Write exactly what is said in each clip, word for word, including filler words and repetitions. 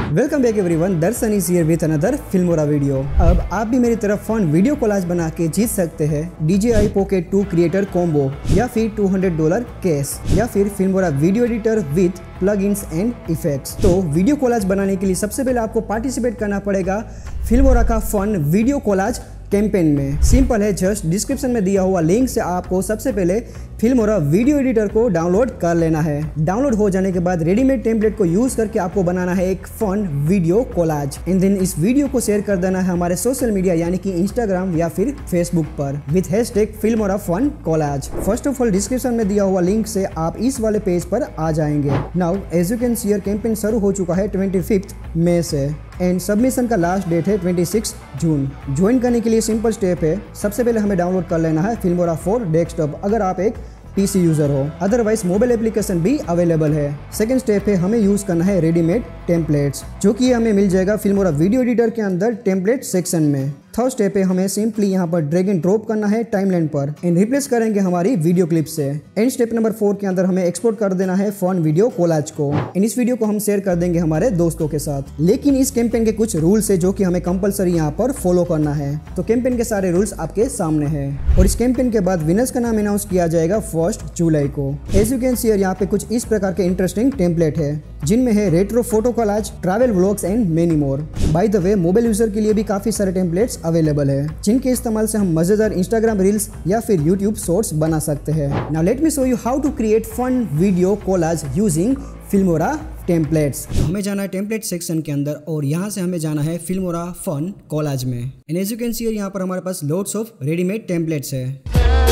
Welcome back everyone, Darshan is here with another Filmora video. अब आप भी मेरी तरफ फन वीडियो कोलाज बना के जीत सकते हैं D J I pocket two creator combo, या फिर टू हंड्रेड डॉलर कैश, या फिर Filmora video editor with plugins and effects. तो वीडियो कोलाज बनाने के लिए सबसे पहले आपको पार्टिसिपेट करना पड़ेगा फिल्मोरा का फन वीडियो कोलाज कैंपेन में। सिंपल है, जस्ट डिस्क्रिप्शन में दिया हुआ लिंक से आपको सबसे पहले फिल्मोरा वीडियो एडिटर को डाउनलोड कर लेना है। डाउनलोड हो जाने के बाद रेडीमेड टेम्पलेट को यूज करके आपको बनाना है एक fun video collage, and then इस वीडियो को शेयर कर देना है हमारे सोशल मीडिया यानी कि इंस्टाग्राम या फिर फेसबुक पर with hashtag Filmora fun collage. First of all description में दिया हुआ लिंक से आप इस वाले पेज पर आ जाएंगे। Now as you can see your campaign शुरू हो चुका है ट्वेंटी फिफ्थ मई से, एंड सबमिशन का लास्ट डेट है ट्वेंटी सिक्स जून। ज्वाइन करने के लिए सिंपल स्टेप है, सबसे पहले हमें डाउनलोड कर लेना है फिल्मोरा फॉर डेस्कटॉप अगर आप एक पीसी यूजर हो, अदरवाइज मोबाइल एप्लीकेशन भी अवेलेबल है। सेकंड स्टेप है, हमें यूज करना है रेडीमेड टेम्पलेट्स, जो कि हमें मिल जाएगा फिल्मोरा वीडियो एडिटर के अंदर टेम्पलेट सेक्शन में। थर्ड स्टेप है, हमें सिंपली यहाँ पर ड्रैग एंड ड्रॉप करना है टाइमलाइन पर एंड रिप्लेस करेंगे हमारी वीडियो क्लिप से। एंड स्टेप नंबर फोर के अंदर हमें एक्सपोर्ट कर देना है फन वीडियो कोलाज को, एंड इस वीडियो को हम शेयर कर देंगे हमारे दोस्तों के साथ। लेकिन इस कैंपेन के कुछ रूल्स है जो कि हमें कंपलसरी यहाँ पर फॉलो करना है। तो कैंपेन के सारे रूल्स आपके सामने हैं, और इस कैंपेन के बाद विनर्स का नाम अनाउंस किया जाएगा फर्स्ट जुलाई को। एज यू कैन सी यहाँ पे कुछ इस प्रकार के इंटरेस्टिंग टेम्पलेट है, जिनमें है retro photo collage, travel vlogs and many more. By the way, mobile user के लिए भी काफी सारे टेम्पलेट्स अवेलेबल है, जिनके इस्तेमाल से हम मजेदार इंस्टाग्राम रील्स या फिर यूट्यूब शॉर्ट्स बना सकते हैं। Now let me show you how to create fun video collage using Filmora templates. हमें जाना है टेम्पलेट सेक्शन के अंदर, और यहाँ से हमें जाना है फिल्मोरा फन कोलाज में। And as you can see यहाँ पर हमारे पास लोड्स ऑफ रेडीमेड टेम्पलेट्स है।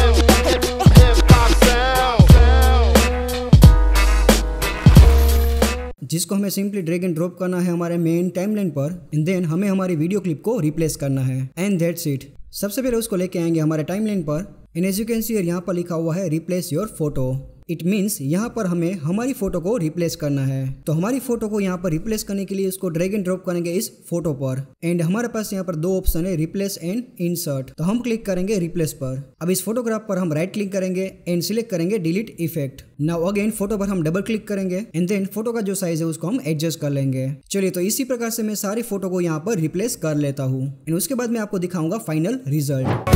जिसको हमें सिंपली ड्रैग एंड ड्रॉप करना है हमारे मेन टाइमलाइन पर, एंड देन हमें हमारी वीडियो क्लिप को रिप्लेस करना है, एंड दैट्स इट। सबसे पहले उसको लेके आएंगे हमारे टाइमलाइन पर, and as you can see यहाँ पर लिखा हुआ है replace your photo. It means यहाँ पर हमें हमारी फोटो को रिप्लेस करना है। तो हमारी फोटो को यहाँ पर रिप्लेस करने के लिए उसको ड्रैग एंड ड्रॉप करेंगे इस फोटो पर, एंड हमारे पास यहाँ पर दो ऑप्शन है, रिप्लेस एंड इंसर्ट। तो हम क्लिक करेंगे रिप्लेस पर। अब इस फोटोग्राफ पर हम राइट क्लिक करेंगे एंड सिलेक्ट करेंगे delete effect. Now again photo पर हम डबल क्लिक करेंगे, एंड देन फोटो का जो साइज है उसको हम एडजस्ट कर लेंगे। चलिए, तो इसी प्रकार से मैं सारी फोटो को यहाँ पर रिप्लेस कर लेता हूँ, एंड उसके बाद मैं आपको दिखाऊंगा फाइनल रिजल्ट।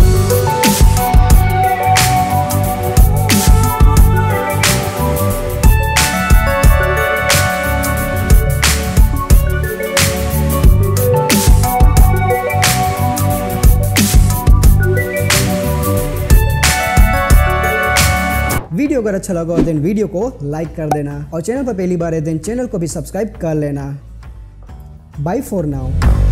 वीडियो अगर अच्छा लगा देन वीडियो को लाइक कर देना, और चैनल पर पहली बार है देन चैनल को भी सब्सक्राइब कर लेना। Bye for now.